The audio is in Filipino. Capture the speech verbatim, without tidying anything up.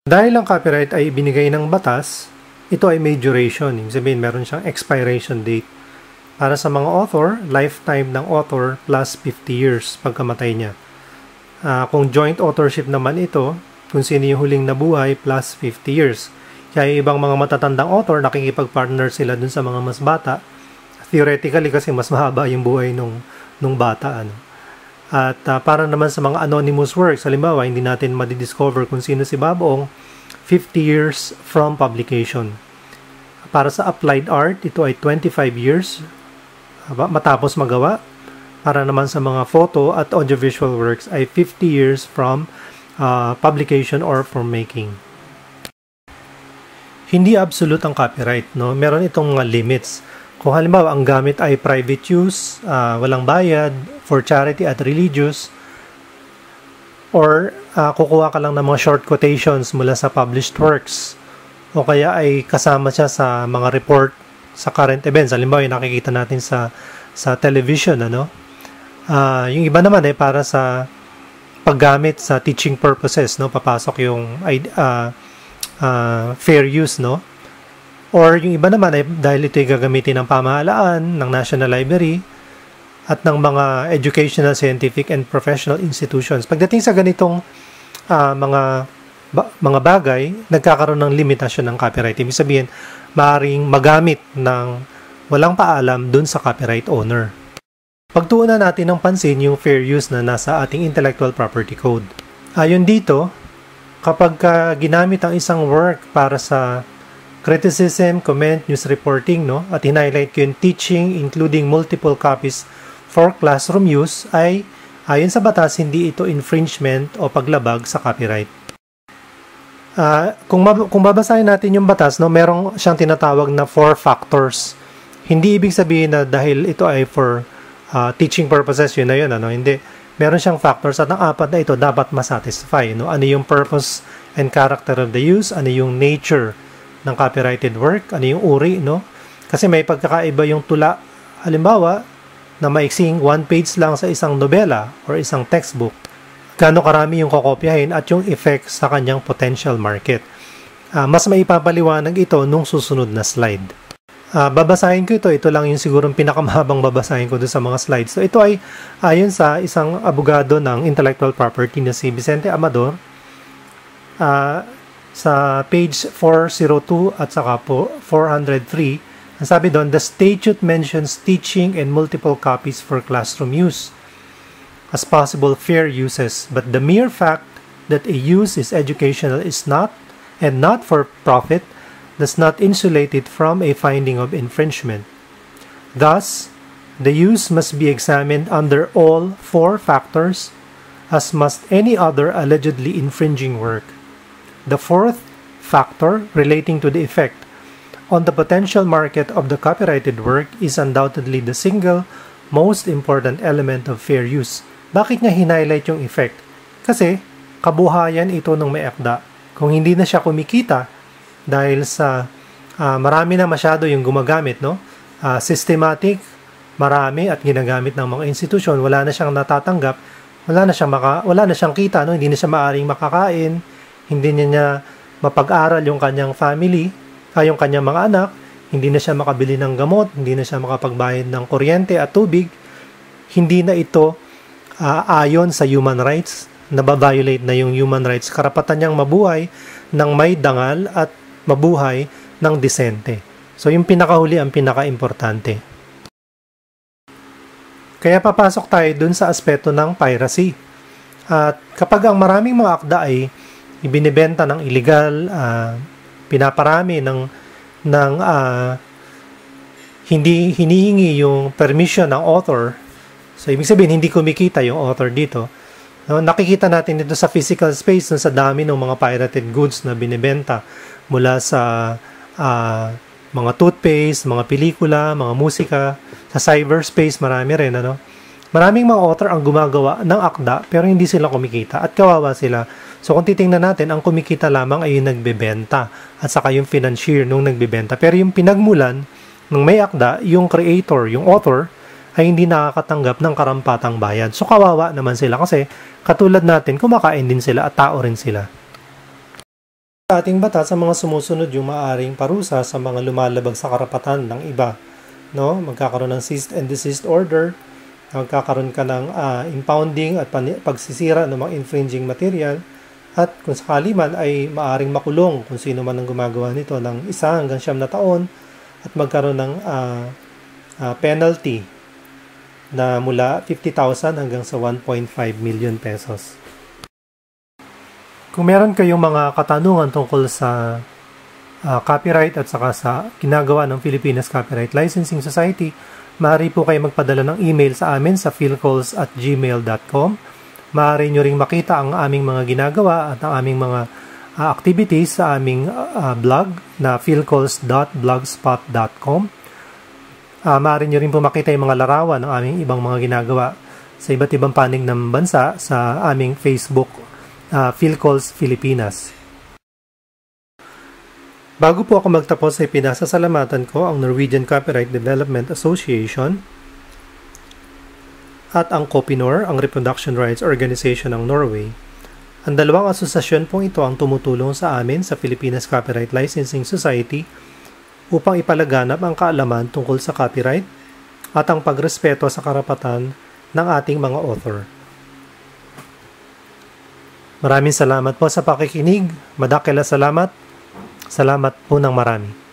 Dahil ang copyright ay ibinigay ng batas, ito ay may duration. Ibig sabihin, meron siyang expiration date. Para sa mga author, lifetime ng author plus fifty years pagkamatay niya. Uh, kung joint authorship naman ito, kung sino yung huling nabuhay plus fifty years. Kaya ibang mga matatandang author, nakikipag-partner sila dun sa mga mas bata. Theoretically, kasi mas mahaba yung buhay nung, nung bata. Ano. At uh, para naman sa mga anonymous works, halimbawa, hindi natin madidiscover kung sino si Babaong, fifty years from publication. Para sa applied art, ito ay twenty-five years matapos magawa. Para naman sa mga photo at audiovisual works ay fifty years from uh, publication or from making. Hindi absolute ang copyright, no? Meron itong mga limits. Kung halimbawa ang gamit ay private use, uh, walang bayad, for charity at religious, or uh, kukuha ka lang ng mga short quotations mula sa published works, o kaya ay kasama siya sa mga report sa current events. Halimbawa, yung nakikita natin sa sa television, ano? Uh, yung iba naman ay para sa paggamit sa teaching purposes, no? Papasok yung uh, uh, fair use, no? Or yung iba naman ay dahil ito ay gagamitin ng pamahalaan, ng National Library, at ng mga educational, scientific, and professional institutions. Pagdating sa ganitong uh, mga ba, mga bagay, nagkakaroon ng limitasyon ng copyright. Ibig sabihin, maaaring magamit ng walang paalam dun sa copyright owner. Pagtuunan natin ng pansin yung fair use na nasa ating Intellectual Property Code. Ayon dito, kapag uh, ginamit ang isang work para sa criticism, comment, news reporting, no, at in-highlight ko yung teaching, including multiple copies for classroom use, ay ayon sa batas, hindi ito infringement o paglabag sa copyright. Uh, kung, kung babasahin natin yung batas, no, merong siyang tinatawag na four factors. Hindi ibig sabihin na dahil ito ay for uh, teaching purposes, yun na yun, ano, hindi. Meron siyang factors at ang apat na ito dapat masatisfy. No? Ano yung purpose and character of the use, ano yung nature ng copyrighted work, ano yung uri, no? Kasi may pagkakaiba yung tula, halimbawa, na maiksing one page lang sa isang nobela or isang textbook, gaano karami yung kokopyahin at yung effect sa kanyang potential market. Uh, mas maipapaliwanag ito nung susunod na slide. Uh, babasahin ko ito, ito lang yung sigurong pinakamahabang babasahin ko doon sa mga slides. So ito ay ayon sa isang abogado ng intellectual property na si Vicente Amador, uh, sa page four oh two at saka po four oh three, ang sabi doon, the statute mentions teaching and multiple copies for classroom use as possible fair uses, but the mere fact that a use is educational is not, and not for profit, does not insulate it from a finding of infringement. Thus, the use must be examined under all four factors, as must any other allegedly infringing work. The fourth factor, relating to the effect on the potential market of the copyrighted work, is undoubtedly the single most important element of fair use. Bakit nga hinighlight yung effect? Kasi kabuhayan ito ng may akda. Kung hindi na siya kumikita dahil sa uh, marami na masyado yung gumagamit, no? Uh, systematic, marami at ginagamit ng mga institusyon, wala na siyang natatanggap, wala na siyang maka, wala na siyang kita, no? Hindi na siya maaring makakain, hindi niya, niya mapag-aral yung kanyang family, ay yung kanyang mga anak, hindi na siya makabili ng gamot, hindi na siya makapagbayad ng kuryente at tubig, hindi na ito uh, ayon sa human rights, nababiolate na yung human rights, karapatan niyang mabuhay ng may dangal at mabuhay ng disente. So yung pinakahuli ang pinaka-importante. Kaya papasok tayo dun sa aspeto ng piracy. At kapag ang maraming mga akda ay ibinibenta ng illegal, uh, pinaparami ng ng uh, hindi hinihingi yung permission ng author. So ibig sabihin hindi kumikita yung author dito. No, nakikita natin dito sa physical space no, sa dami ng mga pirated goods na binibenta mula sa uh, mga toothpaste, mga pelikula, mga musika, sa cyberspace marami rin, ano. Maraming mga author ang gumagawa ng akda pero hindi sila kumikita at kawawa sila. So kung titingnan natin, ang kumikita lamang ay yung nagbebenta at saka yung financier nung nagbebenta. Pero yung pinagmulan ng may akda, yung creator, yung author, ay hindi nakakatanggap ng karampatang bayad. So kawawa naman sila kasi katulad natin, kumakain din sila at tao rin sila. Sa ating batas, sa mga sumusunod yung maaring parusa sa mga lumalabag sa karapatan ng iba. No? Magkakaroon ng cease and desist order, magkakaroon ka ng uh, impounding at pagsisira ng mga infringing material, at kung sakali man ay maaring makulong kung sino man ang gumagawa nito ng isa hanggang siyam na taon, at magkaroon ng uh, uh, penalty na mula fifty thousand hanggang sa one point five million pesos. Kung meron kayong mga katanungan tungkol sa uh, copyright at saka sa ginagawa ng Pilipinas Copyright Licensing Society, maaari po kayo magpadala ng email sa amin sa philcalls at gmail dot com. Maaari nyo ring makita ang aming mga ginagawa at ang aming mga uh, activities sa aming uh, blog na philcalls dot blogspot dot com. Uh, maaari nyo rin po makita yung mga larawan ng aming ibang mga ginagawa sa iba't ibang panig ng bansa sa aming Facebook, uh, Philcalls Filipinas. Bago po ako magtapos ay pinasasalamatan ko ang Norwegian Copyright Development Association at ang Copinor, ang Reproduction Rights Organization ng Norway. Ang dalawang asosasyon pong ito ang tumutulong sa amin sa Pilipinas Copyright Licensing Society upang ipalaganap ang kaalaman tungkol sa copyright at ang pagrespeto sa karapatan ng ating mga author. Maraming salamat po sa pakikinig. Madakila salamat. Salamat po ng marami.